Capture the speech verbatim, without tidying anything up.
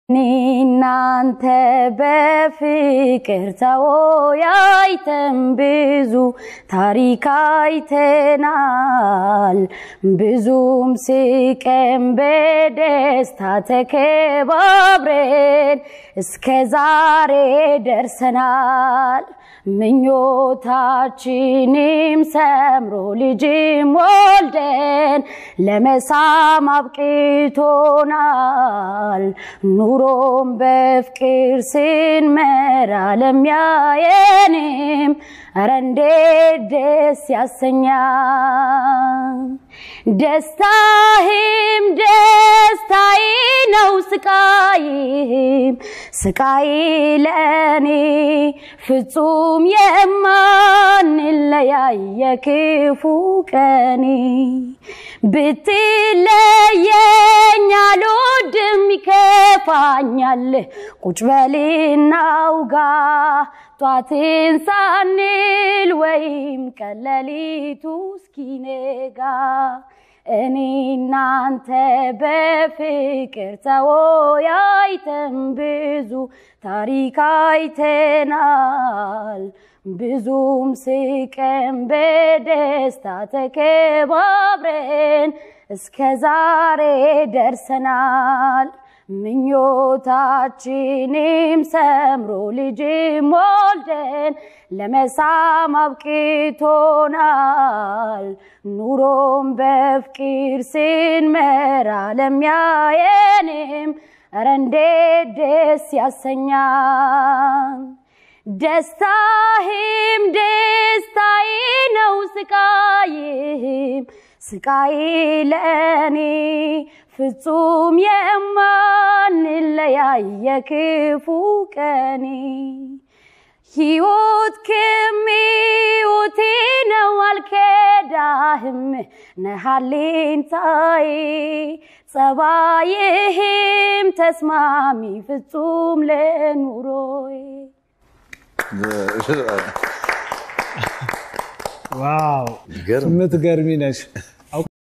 እናንተ በፍቅር ተወያይተን ብዙ ታሪክ አይተናል ብዙም ስቀን በደስታ ተከባብረን እስከ ዛሬ ደርሰናል ምኞታችንም ሰምሮ ልጅም ወልደን ለመሳም አብቅቶናል ኑሮም በፍቅር ስንመራ ለሚያየንም ኧረ እንዴት ደስ ያሰኛል ደስታህም ደስታዬ ነው ስቃይም ስቃይ ለኔ ፍጹም የማንለያይ የክፉ ቀኔ ብትለየኝ አልወድም ይከፋኛል ቁጭ በልና አውጋ ጧትን ሳንል ወይም ቀለሊቱ እስኪነጋ እኔ እናንተ በፍቅር ተወያይተን ብዙ ታሪክ አይተናል ብዙም ስቀን በደስታ ተከባብረን እስከ ዛሬ ደርሰናል ምኞታችንም ሰምሮ ልጅም ወልደን ለመሳም አብቅቶናል ኑሮም በፍቅር ስንመራ ለሚያየንም ኧረ እንዴት ደስ ያሰኛል ደስታህም ደስታዬ ነው ስቃይም ስቃይ ለኔ ፍጹም የማንለያይ የክፉ ቀኔ ሕይወት ከሚውቴ ነው አልከዳህም ነሃሌንታዬ ጸባይህም ተስማሚ ፍጹም ለኑሮዬ ዋው ምትገርሚ ነሽ